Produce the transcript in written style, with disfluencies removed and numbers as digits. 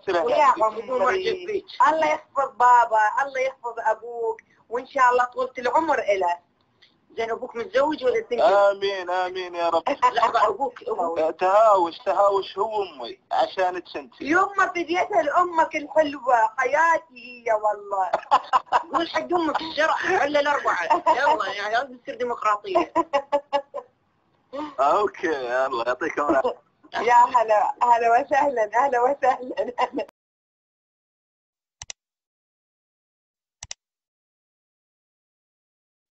ويا عمري الله يحفظ بابا، الله يحفظ ابوك، وان شاء الله طولة العمر له. زين ابوك متزوج ولا سنجل؟ امين امين يا رب. لحظة ابوك تهاوش هو وامي عشانك انت. يما بديتها لامك الحلوة حياتي هي والله. قول حق امك الشرع حل الاربعة يلا يعني لازم تصير ديمقراطية. اوكي يلا يعطيكم العافية. يا هلا وسهلا.